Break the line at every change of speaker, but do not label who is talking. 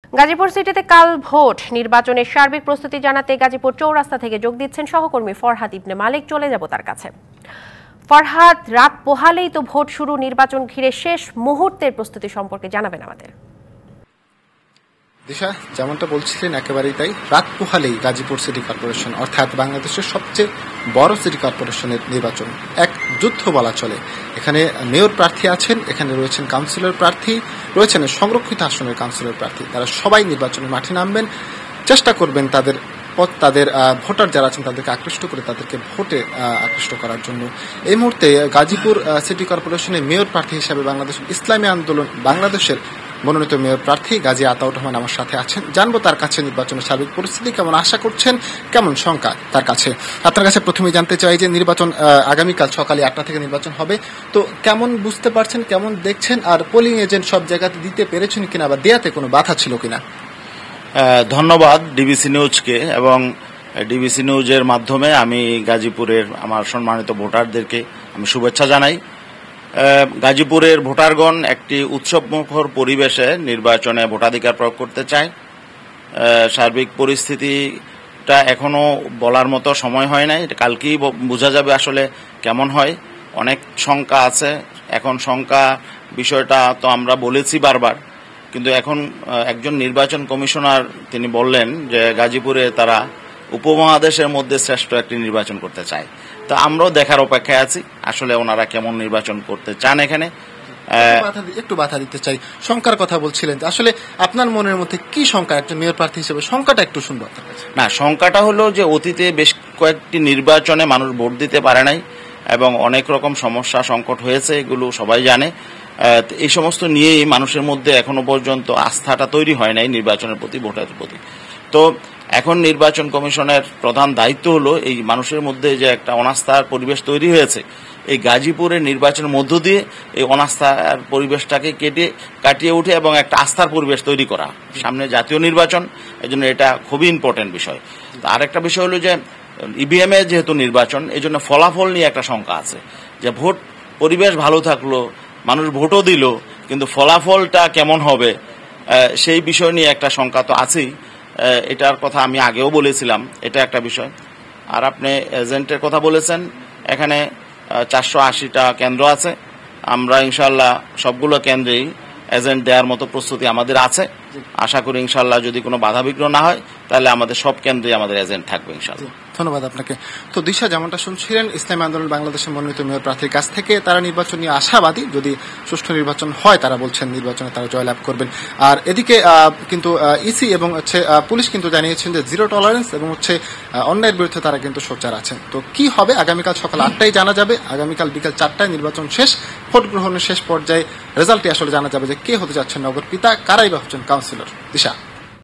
গাজীপুর সিটিতে কাল ভোট নির্বাচনের সার্বিক প্রস্তুতি জানাতে গাজীপুর চৌরাস্তা থেকে যোগ দিচ্ছেন সহকর্মী ফরহাদ ইবনে মালিক। চলে যাব তার কাছে। ফরহাদ, রাত পোহালেই তো ভোট শুরু, নির্বাচন ঘিরে শেষ মুহূর্তের প্রস্তুতি সম্পর্কে জানাবেন আমাদের।
দিশা, যেমনটা বলছিলেন একেবারেই তাই। রাত পোহালেই গাজীপুর সিটি কর্পোরেশন অর্থাৎ বাংলাদেশের সবচেয়ে বড় সিটি কর্পোরেশনের নির্বাচন এক যুদ্ধ বলা চলে। এখানে মেয়র প্রার্থী আছেন, এখানে রয়েছেন কাউন্সিলর প্রার্থী, রয়েছেন সংরক্ষিত আসনের কাউন্সিলর প্রার্থী। তারা সবাই নির্বাচনের মাঠে নামবেন, চেষ্টা করবেন তাদের ভোটার যারা আছেন তাদেরকে আকৃষ্ট করে তাদেরকে ভোটে আকৃষ্ট করার জন্য। এই মুহূর্তে গাজীপুর সিটি কর্পোরেশনের মেয়র প্রার্থী হিসেবে বাংলাদেশ ইসলামী আন্দোলন বাংলাদেশের মনোনীত মেয়র প্রার্থী গাজী আতাউর রহমান আমার সাথে আছেন। জানবো তার কাছে নির্বাচনের সার্বিক পরিস্থিতি কেমন, আশা করছেন কেমন শঙ্কা তার কাছে। আপনার কাছে প্রথমেই জানতে চাই যে নির্বাচন আগামীকাল সকালে 8টা থেকে নির্বাচন হবে, তো কেমন বুঝতে পারছেন, কেমন দেখছেন, আর পোলিং এজেন্ট সব জায়গাতে দিতে পেরেছেন কিনা বা দেয়াতে কোনো বাধা ছিল কিনা?
ধন্যবাদ ডিবিসি নিউজকে, এবং ডিবিসি নিউজের মাধ্যমে আমি গাজীপুরের আমার সম্মানিত ভোটারদেরকে আমি শুভেচ্ছা জানাই। গাজীপুরের ভোটারগণ একটি উৎসবমুখর পরিবেশে নির্বাচনে ভোটাধিকার প্রয়োগ করতে চায়। সার্বিক পরিস্থিতিটা এখনো বলার মতো সময় হয় নাই, কালকেই বোঝা যাবে আসলে কেমন হয়। অনেক শঙ্কা আছে, এখন শঙ্কা বিষয়টা তো আমরা বলেছি বারবার, কিন্তু এখন একজন নির্বাচন কমিশনার তিনি বললেন যে গাজীপুরে তারা উপমহাদেশের মধ্যে শ্রেষ্ঠ একটি নির্বাচন করতে চায়। তো আমরাও দেখার অপেক্ষায় আছি আসলে ওনারা কেমন নির্বাচন করতে চান। এখানে
একটু বাধা দিতে চাই, শঙ্কার কথা বলছিলেন, আসলে আপনার মনের মধ্যে কি শঙ্কা একজন মেয়র প্রার্থী হিসেবে? শঙ্কাটা একটু শুনবো।
না, শঙ্কাটা হলো যে অতীতে বেশ কয়েকটি নির্বাচনে মানুষ ভোট দিতে পারে নাই এবং অনেক রকম সমস্যা সংকট হয়েছে, এগুলো সবাই জানে। এই সমস্ত নিয়েই মানুষের মধ্যে এখনো পর্যন্ত আস্থাটা তৈরি হয় নাই নির্বাচনের প্রতি, ভোটের প্রতি। তো এখন নির্বাচন কমিশনের প্রধান দায়িত্ব হলো এই মানুষের মধ্যে যে একটা অনাস্থার পরিবেশ তৈরি হয়েছে, এই গাজীপুরের নির্বাচনের মধ্য দিয়ে এই অনাস্থার পরিবেশটাকে কাটিয়ে উঠে এবং একটা আস্থার পরিবেশ তৈরি করা। সামনে জাতীয় নির্বাচন, এই জন্য এটা খুবই ইম্পর্টেন্ট বিষয়। আরেকটা বিষয় হলো যে ইভিএম এ যেহেতু নির্বাচন, এই জন্য ফলাফল নিয়ে একটা শঙ্কা আছে যে ভোট পরিবেশ ভালো থাকলো, মানুষ ভোটও দিল, কিন্তু ফলাফলটা কেমন হবে সেই বিষয় নিয়ে একটা শঙ্কা তো আছেই। এটার কথা আমি আগেও বলেছিলাম, এটা একটা বিষয়। আর আপনি এজেন্টের কথা বলেছেন, এখানে 480টা কেন্দ্র আছে, আমরা ইনশাল্লাহ সবগুলো কেন্দ্রেই এজেন্ট দেওয়ার মতো প্রস্তুতি আমাদের আছে। আশা করি ইনশাল্লাহ যদি কোনো বাধাবিঘ্ন না হয় তাহলে আমাদের সব কেন্দ্রে আমাদের এজেন্ট থাকবে ইনশাল্লাহ।
ধন্যবাদ আপনাকে। তো দিশা, যেমনটা শুনছিলেন ইসলামী আন্দোলন বাংলাদেশের মনোনীত মেয়র প্রার্থীর কাছ থেকে, তারা নির্বাচন নিয়ে আশাবাদী, যদি সুষ্ঠু নির্বাচন হয় তারা বলছেন নির্বাচনে তারা জয়লাভ করবেন। আর এদিকে কিন্তু ইসি এবং পুলিশ কিন্তু জানিয়েছেন যে জিরো টলারেন্স এবং অন্যায়ের বিরুদ্ধে তারা কিন্তু সোচ্চার আছেন। তো কি হবে আগামীকাল সকাল 8টায় জানা যাবে। আগামীকাল বিকাল 4টায় নির্বাচন শেষ, ভোট গ্রহণের শেষ পর্যায়ে রেজাল্টটি আসলে জানা যাবে যে কে হতে যাচ্ছেন নগর পিতা, কারাই বা হচ্ছেন কাউন্সিলর। দিশা।